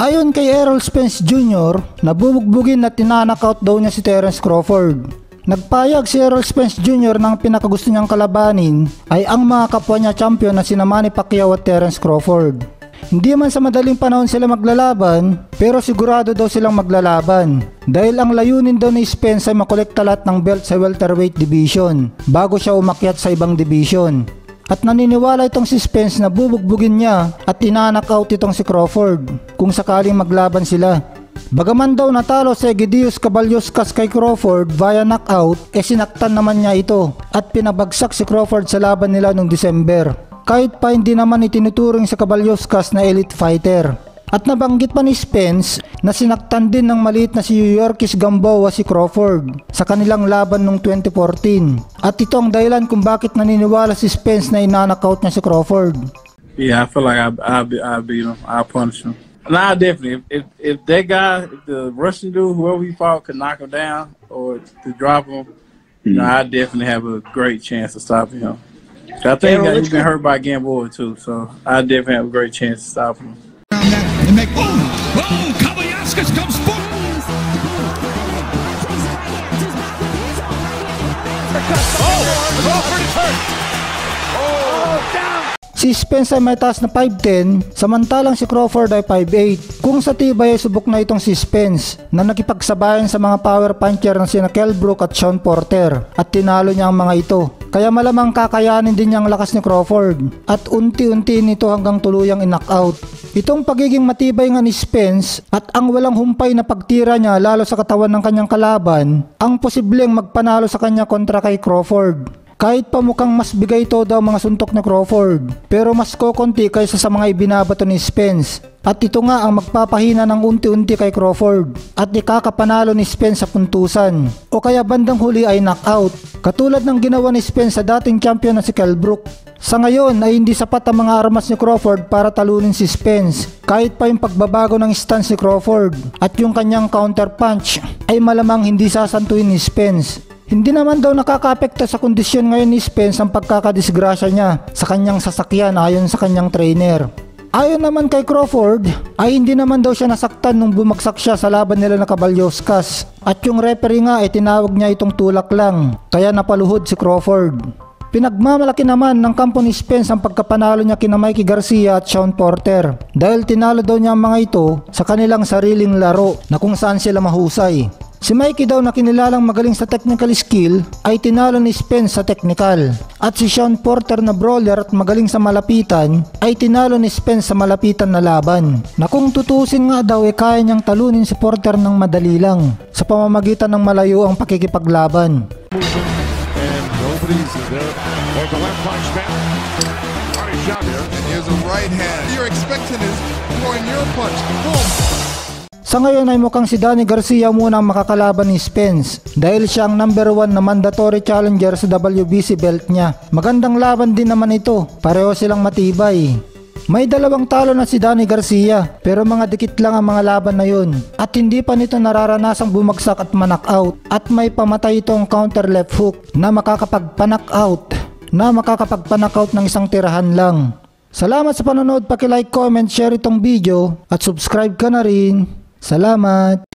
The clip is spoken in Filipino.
Ayon kay Errol Spence Jr., nabubugbugin at tinanakaut daw niya si Terence Crawford. Nagpayag si Errol Spence Jr. ng pinakagusto niyang kalabanin ay ang mga kapwa niya champion na sina Manny Pacquiao at Terence Crawford. Hindi man sa madaling panahon sila maglalaban, pero sigurado daw silang maglalaban dahil ang layunin daw ni Spence ay makolekta lahat ng belt sa welterweight division bago siya umakyat sa ibang division. At naniniwala itong si Spence na bubugbugin niya at inanakaut itong si Crawford kung sakaling maglaban sila. Bagaman daw natalo si Egidius Caballos-Cas kay Crawford via knockout, sinaktan naman niya ito at pinabagsak si Crawford sa laban nila noong December. Kahit pa hindi naman itinuturing sa Caballos-Cas na elite fighter. At nabanggit pa ni Spence na sinaktan din ng maliit na si Yorkis Gamboa si Crawford sa kanilang laban noong 2014. At ito ang dahilan kung bakit naniniwala si Spence na inanakaut niya si Crawford. Yeah, I feel like I'll beat him. I'll punish him. Nah, definitely. If that guy, if the Russian dude, whoever he fought, could knock him down or to drop him, you know, I definitely have a great chance of stopping him. I think he's been hurt by Gamboa too, so I definitely have a great chance of stopping him. And make boom! Boom! Caballos-Cas comes boom! Crawford is hurt! Oh, down! Si Spence ay may taas na 5'10", samantalang si Crawford ay 5'8". Kung sa tibay ay subok na itong si Spence na nakipagsabayan sa mga power puncher na sina Kell Brook at Shawn Porter at tinalo niya ang mga ito. Kaya malamang kakayanin din niya ang lakas ni Crawford at unti-unti nito hanggang tuluyang in-knockout. Itong pagiging matibay nga ni Spence at ang walang humpay na pagtira niya lalo sa katawan ng kanyang kalaban ang posibleng magpanalo sa kanya kontra kay Crawford. Kahit pa mukhang mas bigay ito daw mga suntok ni Crawford, pero mas kokonti kaysa sa mga ibinabato ni Spence. At ito nga ang magpapahina ng unti-unti kay Crawford at ikakapanalo ni Spence sa puntusan o kaya bandang huli ay knockout, katulad ng ginawa ni Spence sa dating champion na si Kell Brook. Sa ngayon ay hindi sapat ang mga armas ni Crawford para talunin si Spence, kahit pa yung pagbabago ng stance ni Crawford at yung kanyang counter punch ay malamang hindi sasantuin ni Spence. Hindi naman daw nakakaapekto sa kondisyon ngayon ni Spence ang pagkakadisgrasya niya sa kanyang sasakyan ayon sa kanyang trainer. Ayon naman kay Crawford ay hindi naman daw siya nasaktan nung bumagsak siya sa laban nila na Caballos-Cas at yung referee nga ay tinawag niya itong tulak lang kaya napaluhod si Crawford. Pinagmamalaki naman ng kampo ni Spence ang pagkapanalo niya kina Mikey Garcia at Shawn Porter dahil tinalo daw niya ang mga ito sa kanilang sariling laro na kung saan sila mahusay. Si Mikey daw na kinilalang magaling sa technical skill ay tinalo ni Spence sa technical at si Shawn Porter na brawler at magaling sa malapitan ay tinalo ni Spence sa malapitan na laban na kung tutusin nga daw kaya niyang talunin si Porter ng madali lang sa pamamagitan ng malayo ang pakikipaglaban. Sa ngayon ay mukhang si Danny Garcia muna ang makakalaban ni Spence dahil siya ang number 1 na mandatory challenger sa WBC belt niya. Magandang laban din naman ito, pareho silang matibay. May dalawang talo na si Danny Garcia pero mga dikit lang ang mga laban na yun at hindi pa nito nararanasang bumagsak at ma-knockout at may pamatay itong counter left hook na makakapagpa-knockout ng isang tirahan lang. Salamat sa panonood, paki-like, comment, share itong video at subscribe ka na rin. Salamat!